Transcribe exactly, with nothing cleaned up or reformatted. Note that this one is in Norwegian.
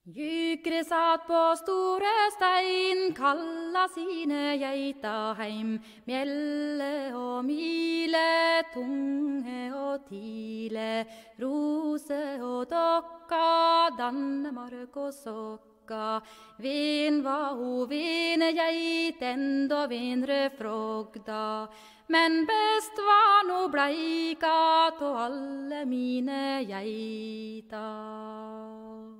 Gygre satt på Storestein, kalla sine geita heim. Mjelle og mile, tunge og tile, rose og dokka, Dannemark og sokka. Vin var ho vine geit, enda vinre frogda. Men best var no bleika, to alle mine geita.